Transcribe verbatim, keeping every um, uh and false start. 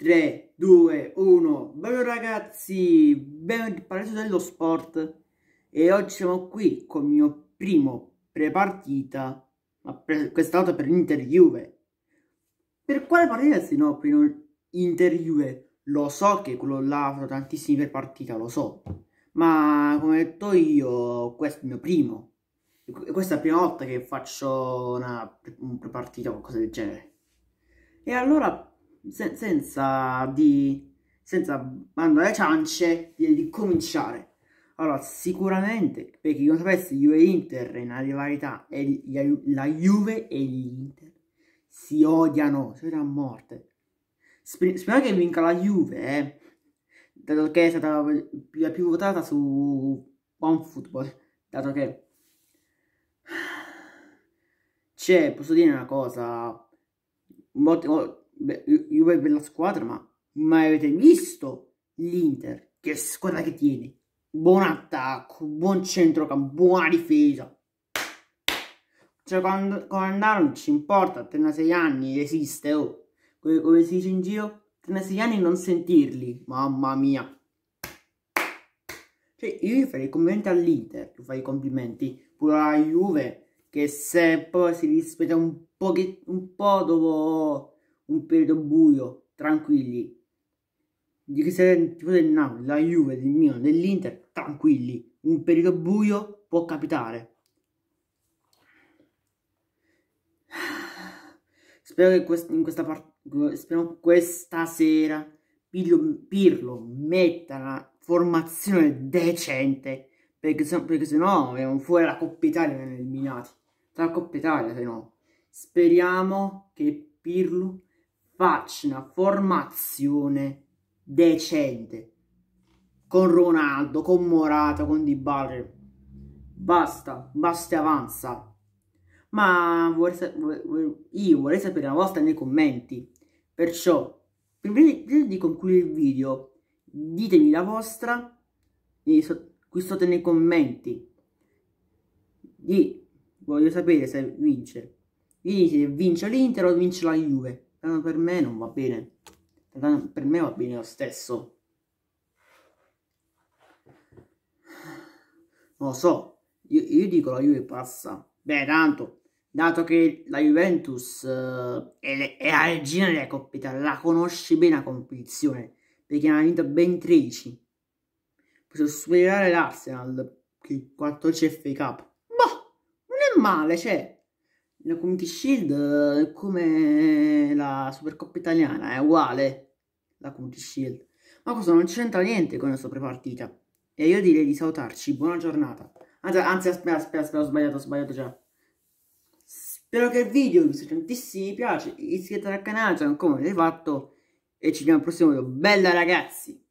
tre, due, uno. Bello ragazzi, benvenuti al Palazzo dello Sport. E oggi siamo qui con il mio primo pre-partita, ma pre questa volta per l'Inter-Juve. Per quale partita se no per Inter-Juve? Lo so che quello là ha fatto tantissimi pre-partita, lo so. Ma come ho detto io, questo è il mio primo. E questa è la prima volta che faccio una, un pre-partita o qualcosa del genere. E allora, se senza di... senza mandare ciance, direi di cominciare. Allora, sicuramente, per chi non sapesse, Juve e Inter è una rivalità, e la Juve e l'Inter si odiano, si odiano a morte. Sper spero che vinca la Juve, eh, dato che è stata la più votata su OneFootball, dato che c'è, posso dire una cosa, Juve è bella squadra, ma mai avete visto l'Inter? Che squadra che tiene? Buon attacco, buon centrocampo, buona difesa. Cioè, quando, quando andare non ci importa, trentasei anni, esiste, oh. Come, come si dice in giro? trentasei anni non sentirli, mamma mia. Cioè, io gli farei i complimenti all'Inter, tu fai i complimenti, pure alla Juve, che se poi si rispetta un po', un po' dopo un periodo buio, tranquilli. Di che se tipo del Napoli, la Juve, del Milan, dell'Inter, tranquilli. Un periodo buio può capitare. Spero che quest in questa parte, spero questa sera Pirlo, Pirlo metta una formazione decente, perché se, perché se no abbiamo fuori la Coppa Italia, viene eliminati. Tra la Coppa Italia, se no. Speriamo che Pirlo faccia una formazione decente con Ronaldo, con Morata, con Dybala. Basta, basta e avanza. Ma vorrei, io vorrei sapere la vostra nei commenti. Perciò, prima di concludere il video, ditemi la vostra qui sotto nei commenti. Di, voglio sapere se vince. Dite se vince l'Inter o vince la Juve. Tanto per me non va bene. Tanto per me va bene lo stesso. Non lo so. Io, io dico la Juve passa. Beh, tanto. Dato che la Juventus uh, è, è la regina della Coppa Italia, la conosce bene la competizione, perché ne ha vinto ben tredici. Posso superare l'Arsenal, che quattordici F A Cup. Boh, non è male, cioè. La Community Shield è come la Supercoppa italiana, è uguale, la Community Shield. Ma questo non c'entra niente con la sua prepartita. E io direi di salutarci, buona giornata. Anzi, anzi aspetta, aspetta, aspetta, ho sbagliato, ho sbagliato già. Spero che il video vi sia tantissimo mi piace, iscrivetevi al canale se non ancora l'avete fatto e ci vediamo al prossimo video. Bella ragazzi!